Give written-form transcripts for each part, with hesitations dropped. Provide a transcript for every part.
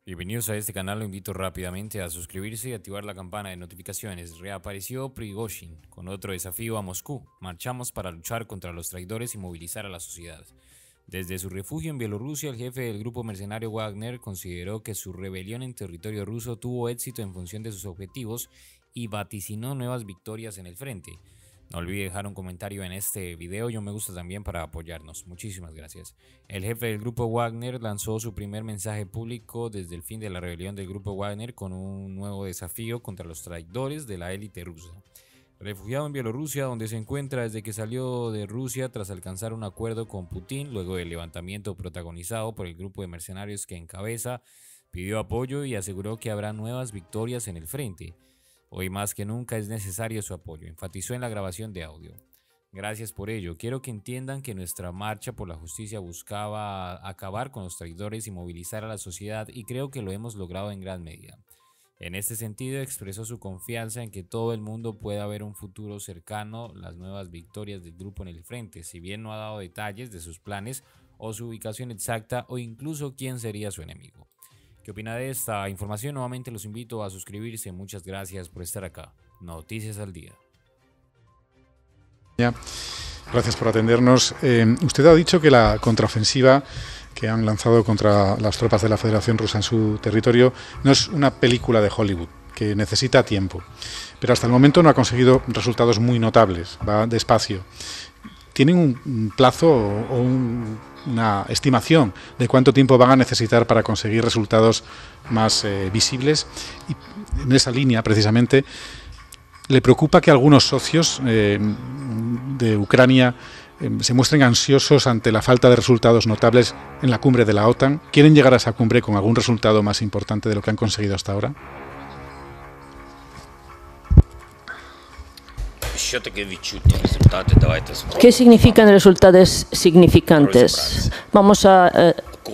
Bienvenidos a este canal, lo invito rápidamente a suscribirse y activar la campana de notificaciones. Reapareció Prigozhin con otro desafío a Moscú. Marchamos para luchar contra los traidores y movilizar a la sociedad. Desde su refugio en Bielorrusia, el jefe del grupo mercenario Wagner consideró que su rebelión en territorio ruso tuvo éxito en función de sus objetivos y vaticinó nuevas victorias en el frente. No olvide dejar un comentario en este video y un me gusta también para apoyarnos. Muchísimas gracias. El jefe del grupo Wagner lanzó su primer mensaje público desde el fin de la rebelión del grupo Wagner con un nuevo desafío contra los traidores de la élite rusa. Refugiado en Bielorrusia, donde se encuentra desde que salió de Rusia tras alcanzar un acuerdo con Putin luego del levantamiento protagonizado por el grupo de mercenarios que encabeza, pidió apoyo y aseguró que habrá nuevas victorias en el frente. Hoy más que nunca es necesario su apoyo, enfatizó en la grabación de audio. Gracias por ello. Quiero que entiendan que nuestra marcha por la justicia buscaba acabar con los traidores y movilizar a la sociedad, y creo que lo hemos logrado en gran medida. En este sentido, expresó su confianza en que todo el mundo pueda ver un futuro cercano las nuevas victorias del grupo en el frente, si bien no ha dado detalles de sus planes o su ubicación exacta o incluso quién sería su enemigo. ¿Qué opina de esta información? Nuevamente los invito a suscribirse. Muchas gracias por estar acá. Noticias al día. Gracias por atendernos. Usted ha dicho que la contraofensiva que han lanzado contra las tropas de la Federación Rusa en su territorio no es una película de Hollywood, que necesita tiempo. Pero hasta el momento no ha conseguido resultados muy notables, va despacio. ¿Tienen un plazo o una estimación de cuánto tiempo van a necesitar para conseguir resultados más visibles? Y en esa línea, precisamente, ¿le preocupa que algunos socios de Ucrania se muestren ansiosos ante la falta de resultados notables en la cumbre de la OTAN? ¿Quieren llegar a esa cumbre con algún resultado más importante de lo que han conseguido hasta ahora? ¿Qué significan resultados significantes? Vamos a...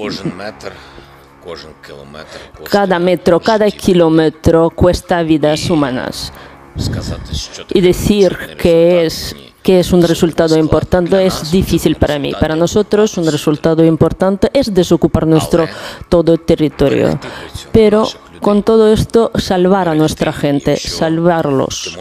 cada metro, cada kilómetro cuesta vidas humanas. Y decir que es un resultado importante es difícil para mí. Para nosotros un resultado importante es desocupar nuestro todo territorio. Pero con todo esto salvar a nuestra gente, salvarlos.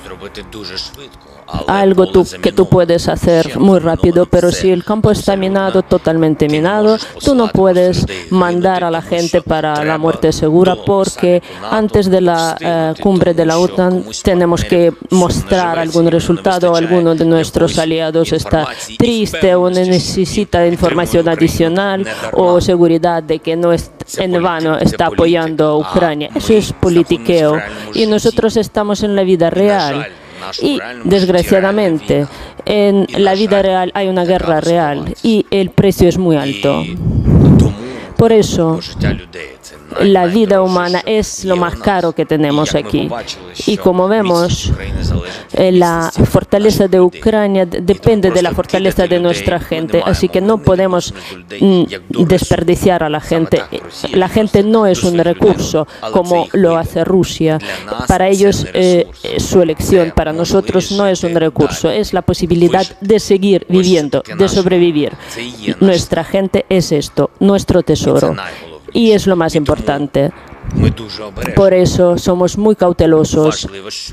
Algo que tú puedes hacer muy rápido, pero si el campo está minado, totalmente minado, tú no puedes mandar a la gente para la muerte segura, porque antes de la cumbre de la OTAN tenemos que mostrar algún resultado. Alguno de nuestros aliados está triste o necesita información adicional o seguridad de que no es en vano está apoyando a Ucrania. Eso es politiqueo y nosotros estamos en la vida real. Y desgraciadamente en la vida real hay una guerra real y el precio es muy alto. Por eso la vida humana es lo más caro que tenemos aquí. Y como vemos, la fortaleza de Ucrania depende de la fortaleza de nuestra gente. Así que no podemos desperdiciar a la gente. La gente no es un recurso como lo hace Rusia. Para ellos es su elección. Para nosotros no es un recurso. Es la posibilidad de seguir viviendo, de sobrevivir. Nuestra gente es esto, nuestro tesoro. Y es lo más importante. Por eso somos muy cautelosos.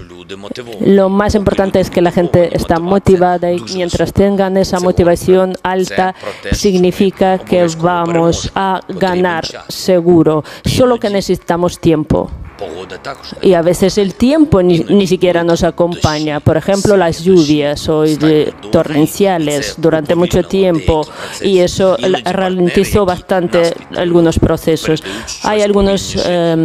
Lo más importante es que la gente está motivada y mientras tengan esa motivación alta, significa que vamos a ganar seguro. Solo que necesitamos tiempo. Y a veces el tiempo ni siquiera nos acompaña. Por ejemplo, las lluvias hoy torrenciales durante mucho tiempo, y eso ralentizó bastante algunos procesos. Hay algunos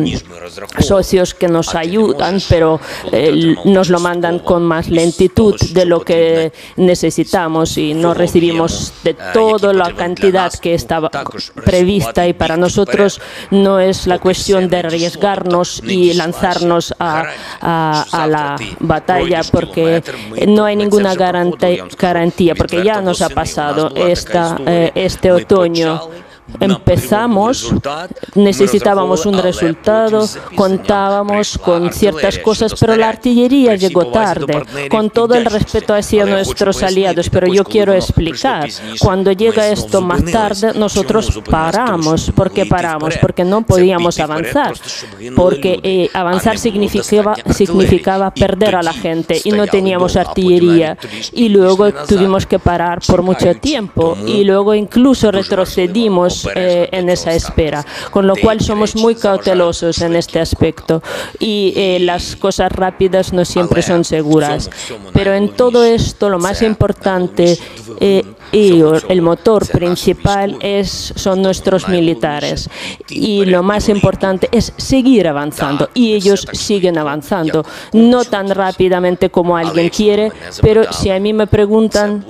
socios que nos ayudan, pero nos lo mandan con más lentitud de lo que necesitamos y no recibimos de toda la cantidad que estaba prevista. Y para nosotros no es la cuestión de arriesgarnos y lanzarnos a la batalla, porque no hay ninguna garantía, porque ya nos ha pasado este otoño. empezamos, necesitábamos un resultado, contábamos con ciertas cosas, pero la artillería llegó tarde, con todo el respeto hacia nuestros aliados. Pero yo quiero explicar, cuando llega esto más tarde, nosotros paramos. ¿Por qué paramos? Porque no podíamos avanzar, porque avanzar significaba perder a la gente y no teníamos artillería. Y luego tuvimos que parar por mucho tiempo y luego incluso retrocedimos en esa espera, con lo cual somos muy cautelosos en este aspecto y las cosas rápidas no siempre son seguras. Pero en todo esto lo más importante y el motor principal son nuestros militares, y lo más importante es seguir avanzando, y ellos siguen avanzando, no tan rápidamente como alguien quiere, pero si a mí me preguntan,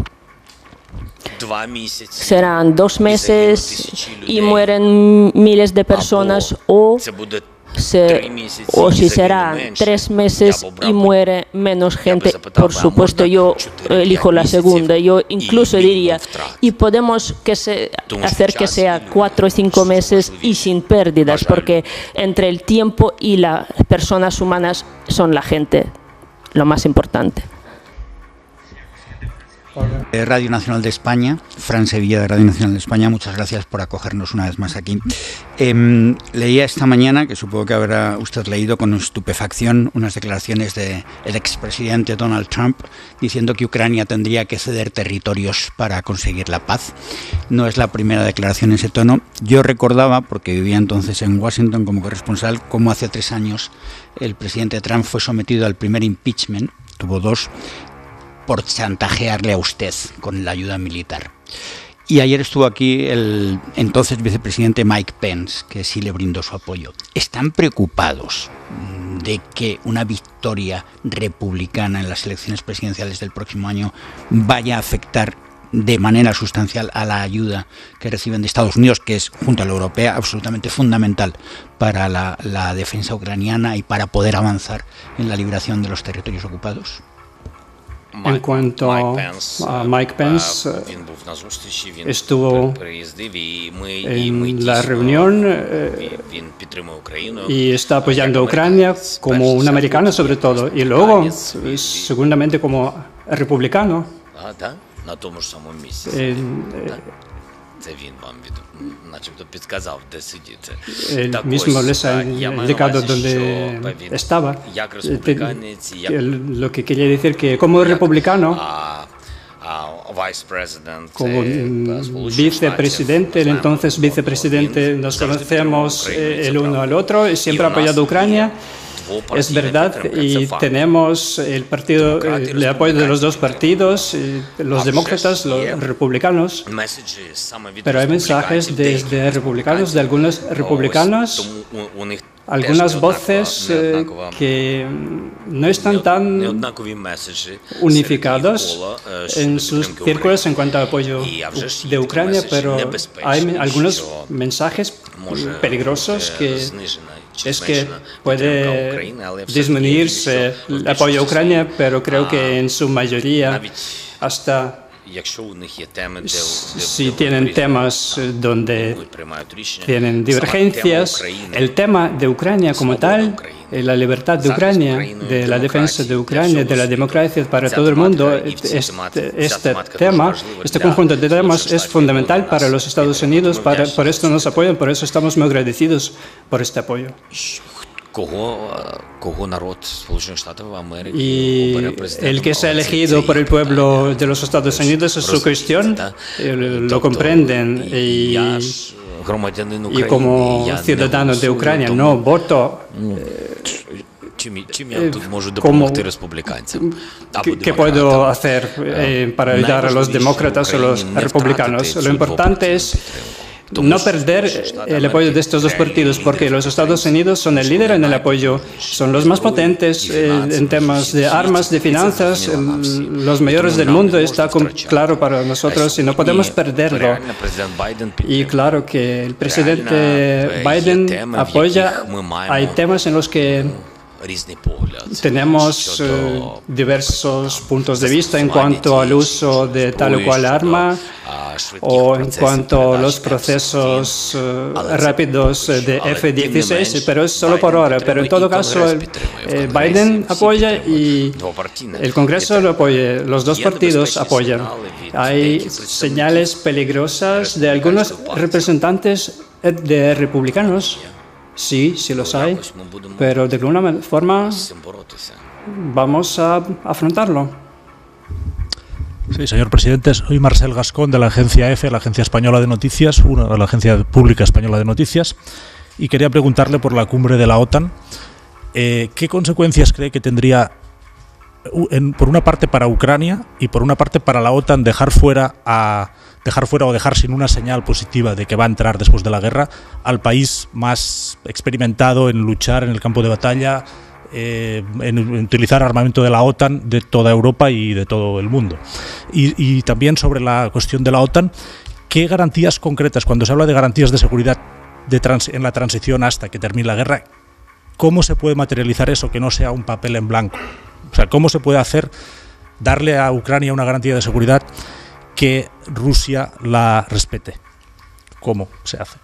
serán 2 meses y mueren miles de personas, o si serán 3 meses y muere menos gente. Por supuesto, yo elijo la segunda. Yo incluso diría, y podemos hacer que sea 4 o 5 meses y sin pérdidas, porque entre el tiempo y las personas humanas son la gente lo más importante. Radio Nacional de España, Fran Sevilla de Radio Nacional de España, muchas gracias por acogernos una vez más aquí. Leía esta mañana, que supongo que habrá usted leído con estupefacción, unas declaraciones del expresidente Donald Trump diciendo que Ucrania tendría que ceder territorios para conseguir la paz. No es la primera declaración en ese tono. Yo recordaba, porque vivía entonces en Washington como corresponsal, cómo hace 3 años el presidente Trump fue sometido al primer impeachment, tuvo 2, por chantajearle a usted con la ayuda militar. Y ayer estuvo aquí el entonces vicepresidente Mike Pence, que sí le brindó su apoyo. ¿Están preocupados de que una victoria republicana en las elecciones presidenciales del próximo año vaya a afectar de manera sustancial a la ayuda que reciben de Estados Unidos, que es, junto a la europea, absolutamente fundamental para la defensa ucraniana y para poder avanzar en la liberación de los territorios ocupados? En cuanto a Mike Pence, estuvo en la reunión y está apoyando a Ucrania como un americano sobre todo, y luego, seguramente como republicano. Él mismo les ha indicado dónde estaba. Lo que quería decir que como republicano, como vicepresidente, el entonces vicepresidente, nos conocemos el uno al otro y siempre ha apoyado a Ucrania. Es verdad, y tenemos el apoyo de los dos partidos, los demócratas, los republicanos, pero hay mensajes desde republicanos, de algunos republicanos, algunas voces que no están tan unificados en sus círculos en cuanto al apoyo de Ucrania, pero hay algunos mensajes peligrosos que puede disminuirse el apoyo a Ucrania, pero creo que en su mayoría, hasta si tienen temas donde tienen divergencias, el tema de Ucrania como tal, la libertad de Ucrania, de la defensa de Ucrania, de la democracia para todo el mundo, este conjunto de temas es fundamental para los Estados Unidos, por esto nos apoyan, por eso estamos muy agradecidos por este apoyo. Y el que sea elegido por el pueblo de los Estados Unidos es su cuestión, lo comprenden, y como ciudadano de Ucrania no voto. ¿Qué puedo hacer para ayudar a los demócratas o los republicanos? Lo importante es no perder el apoyo de estos dos partidos, porque los Estados Unidos son el líder en el apoyo, son los más potentes en temas de armas, de finanzas, los mayores del mundo, está claro para nosotros y no podemos perderlo. Y claro que el presidente Biden apoya, hay temas en los que Tenemos diversos puntos de vista en cuanto al uso de tal o cual arma o en cuanto a los procesos rápidos de F-16, pero es solo por ahora. Pero en todo caso, Biden apoya y el Congreso lo apoya, los dos partidos apoyan. Hay señales peligrosas de algunos representantes de republicanos. Sí, sí los hay, pero de alguna forma vamos a afrontarlo. Sí, señor presidente, soy Marcel Gascón de la agencia EFE, la Agencia Española de Noticias, la Agencia Pública Española de Noticias, y quería preguntarle por la cumbre de la OTAN, ¿qué consecuencias cree que tendría, por una parte para Ucrania y por una parte para la OTAN, dejar fuera o dejar sin una señal positiva de que va a entrar después de la guerra al país más experimentado en luchar en el campo de batalla, en utilizar armamento de la OTAN de toda Europa y de todo el mundo? Y también sobre la cuestión de la OTAN, ¿qué garantías concretas, cuando se habla de garantías de seguridad en la transición hasta que termine la guerra, cómo se puede materializar eso que no sea un papel en blanco? O sea, ¿cómo se puede darle a Ucrania una garantía de seguridad que Rusia la respete? ¿Cómo se hace?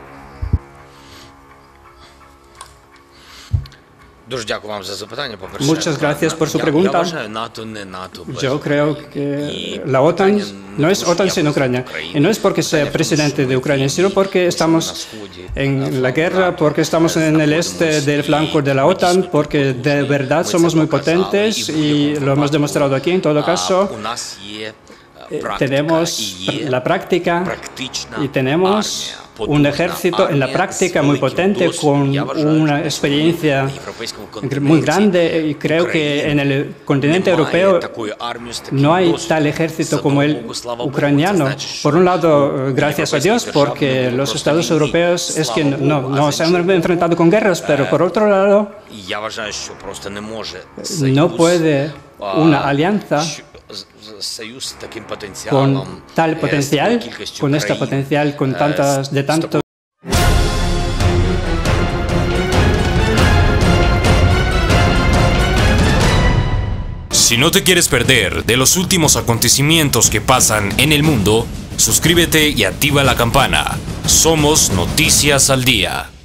Muchas gracias por su pregunta. Yo creo que la OTAN no es OTAN sin Ucrania. Y no es porque sea presidente de Ucrania, sino porque estamos en la guerra, porque estamos en el este del flanco de la OTAN, porque de verdad somos muy potentes y lo hemos demostrado aquí. En todo caso, tenemos la práctica y tenemos un ejército en la práctica muy potente, con una experiencia muy grande, y creo que en el continente europeo no hay tal ejército como el ucraniano. Por un lado, gracias a Dios, porque los estados europeos es que no se han enfrentado con guerras, pero por otro lado, no puede una alianza con tal potencial, con esta potencial, con tantos. Si no te quieres perder de los últimos acontecimientos que pasan en el mundo, suscríbete y activa la campana. Somos Noticias al Día.